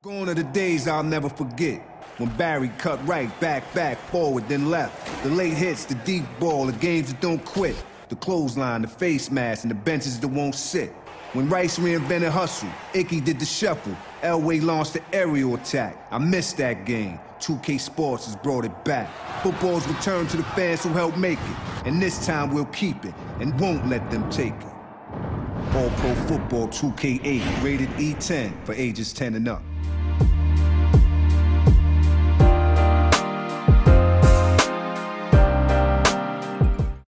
Gone are the days I'll never forget. When Barry cut right, back, forward, then left. The late hits, the deep ball, the games that don't quit. The clothesline, the face mask, and the benches that won't sit. When Rice reinvented hustle, Icky did the shuffle. Elway launched the aerial attack. I missed that game. 2K Sports has brought it back. Football's returned to the fans who helped make it. And this time we'll keep it, and won't let them take it. All Pro Football 2K8, rated E10 for ages 10 and up.